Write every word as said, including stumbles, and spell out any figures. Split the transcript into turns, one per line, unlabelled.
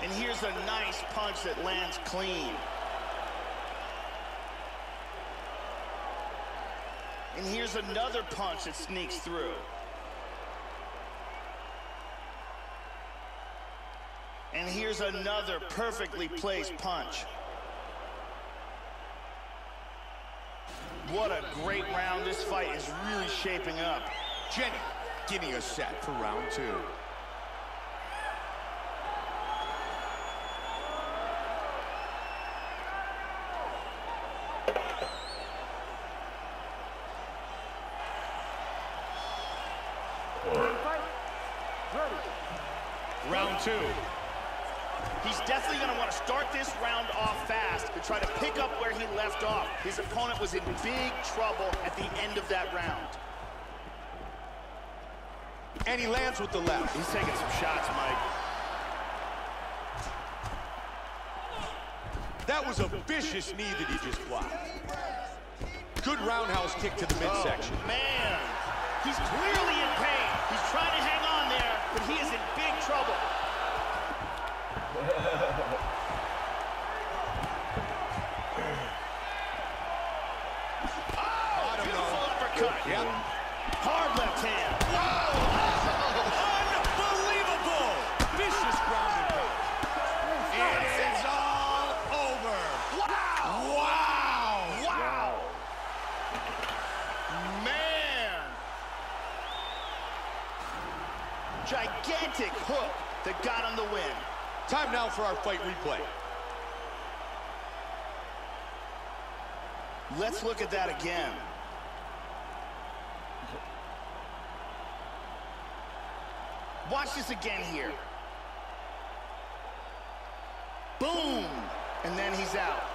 And here's a nice punch that lands clean. And here's another punch that sneaks through. And here's another perfectly placed punch. What a great round. This fight is really shaping up.
Jenny getting us set for round two.
Round two. He's definitely going to want to start this round off fast to try to pick up where he left off. His opponent was in big trouble at the end of that round.
And he lands with the left.
He's taking some shots, Mike.
That was a vicious knee that he just blocked. Good roundhouse kick to the midsection.
Oh, man. He's clearly in pain. He's trying to hang on there, but he is in big trouble. Oh, beautiful uppercut.
Yep.
Hard left hand.
Wow! Unbelievable! Vicious ground and pound. It is all over.
Wow!
Wow!
Wow! Man! Gigantic hook that got him the win.
Time now for our fight replay.
Let's look at that again. Watch this again here. Boom! And then he's out.